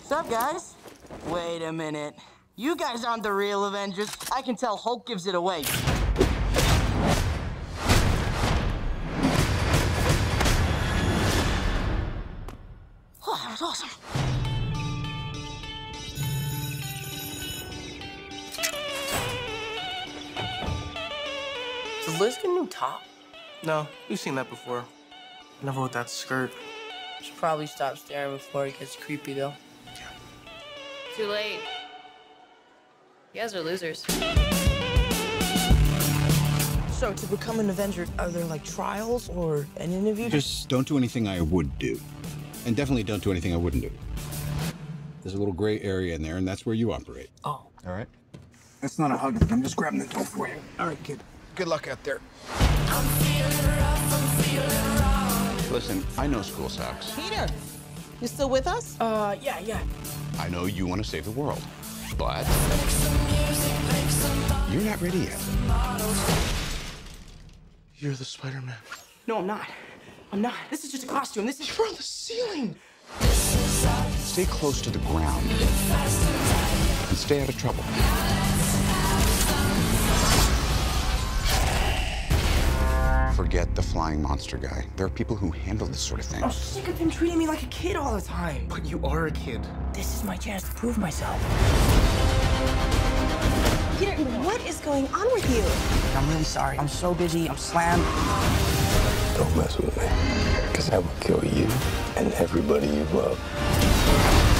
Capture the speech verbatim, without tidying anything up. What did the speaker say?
Sup, guys? Wait a minute. You guys aren't the real Avengers. I can tell Hulk gives it away. Oh, that was awesome. Does Liz get a new top? No, you've seen that before. Never with that skirt. Should probably stop staring before it gets creepy, though. Yeah. Too late. You guys are losers. So, to become an Avenger, are there, like, trials or an interview? Just don't do anything I would do. And definitely don't do anything I wouldn't do. There's a little gray area in there, and that's where you operate. Oh. All right? That's not a hug. I'm just grabbing the door for you. All right, kid. Good luck out there. I'm feeling rough, I'm feeling wrong. Listen, I know school sucks. Peter, you still with us? Uh, yeah, yeah. I know you want to save the world, but Make some music, make some you're not ready yet. You're the Spider-Man. No, I'm not. I'm not. This is just a costume. This is... You're on the ceiling. Stay close to the ground and stay out of trouble. Forget the flying monster guy. There are people who handle this sort of thing. I'm sick of him treating me like a kid all the time. But you are a kid. This is my chance to prove myself. Peter, what is going on with you? I'm really sorry. I'm so busy. I'm slammed. Don't mess with me, because I will kill you and everybody you love.